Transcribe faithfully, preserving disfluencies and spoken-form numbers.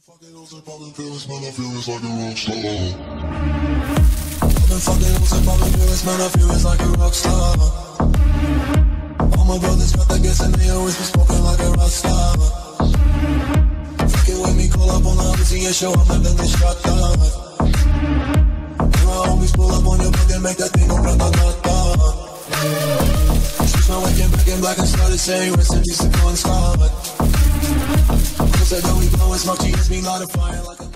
Fucking hoes and popping pills, man, I feel it's like a rock star. I've been fucking hoes and popping pills, man, I feel it's like a rock star. All my brothers got that gas and they always be smoking like a rock star. Fucking with me, call up on the Uzi and show up and then they shut down. And my homies pull up on your block and make that thing go grata-ta-ta. She's my waking back in black and started saying rest in peace to Bon Scott. I know we blow as much as me, light a fire like a